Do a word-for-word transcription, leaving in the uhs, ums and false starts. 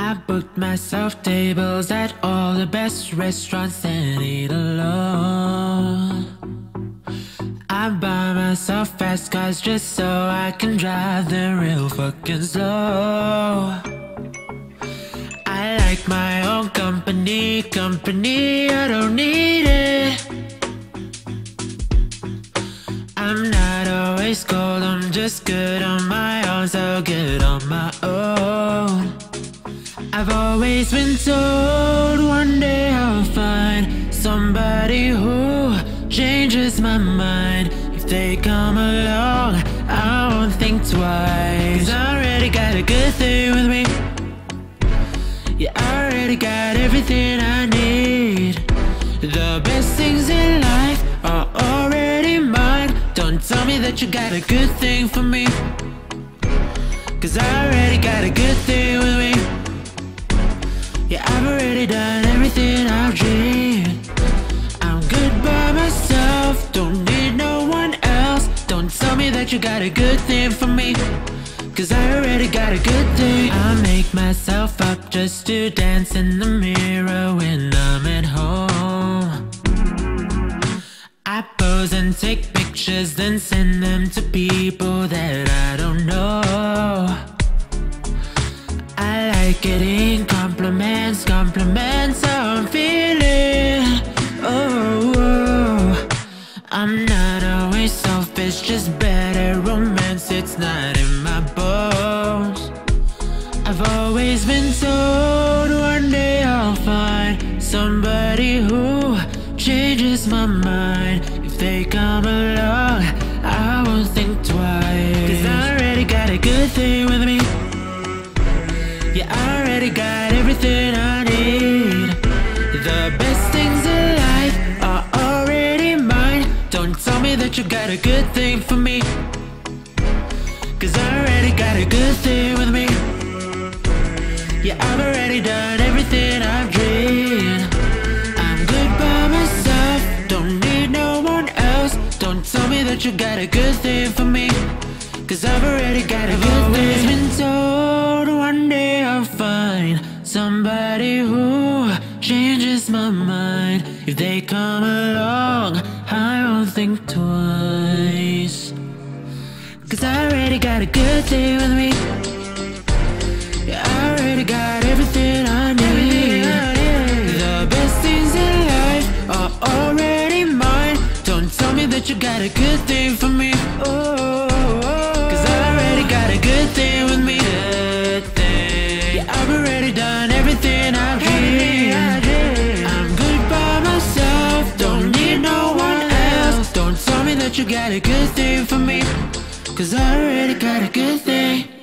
I booked myself tables at all the best restaurants and eat alone. I buy myself fast cars just so I can drive them real fucking slow. I like my own company, company, I don't need it. I'm not always cold, I'm just good on my own, so good on my own. I've always been told one day I'll find somebody who changes my mind. If they come along, I won't think twice, 'cause I already got a good thing with me. Yeah, I already got everything I need. The best things in life are already mine. Don't tell me that you got a good thing for me, 'cause I already got a good thing with me. Yeah, I've already done everything I've dreamed. I'm good by myself, don't need no one else. Don't tell me that you got a good thing for me, 'cause I already got a good thing. I make myself up just to dance in the mirror when I'm at home. I pose and take pictures, then send them to people that I don't know. I like getting compliments, compliments how I'm feeling. Oh, oh. I'm not always selfish, just bad at romance, it's not in my bones. I've always been told one day I'll find somebody who changes my mind. If they come along, I won't think twice, 'cause I already got a good thing with me. Yeah, I already got everything I need. The best things in life are already mine. Don't tell me that you got a good thing for me, 'cause I already got a good thing with me. Yeah, I've already done everything I've dreamed. I'm good by myself, don't need no one else. Don't tell me that you got a good thing for me, 'cause I've already got a good thing. I've always been told one day I'll find somebody who changes my mind. If they come along, I won't think twice, 'cause I already got a good thing with me. Yeah, I already got everything I need. The best things in life are already mine. Don't tell me that you got a good thing for me. Oh, 'cause I already got a good thing with me. Good thing. Yeah, I've already done everything I've dreamed. I'm good by myself, don't need no one else. Don't tell me that you got a good thing for me, 'cause I already got a good thing.